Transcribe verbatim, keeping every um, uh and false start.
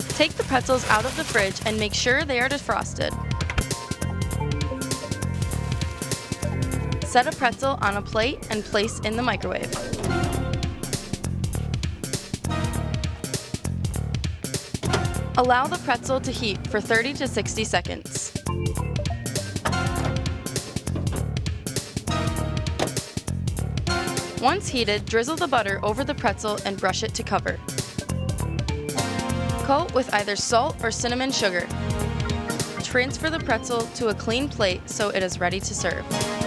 Take the pretzels out of the fridge and make sure they are defrosted. Set a pretzel on a plate and place in the microwave. Allow the pretzel to heat for thirty to sixty seconds. Once heated, drizzle the butter over the pretzel and brush it to cover. Coat with either salt or cinnamon sugar. Transfer the pretzel to a clean plate so it is ready to serve.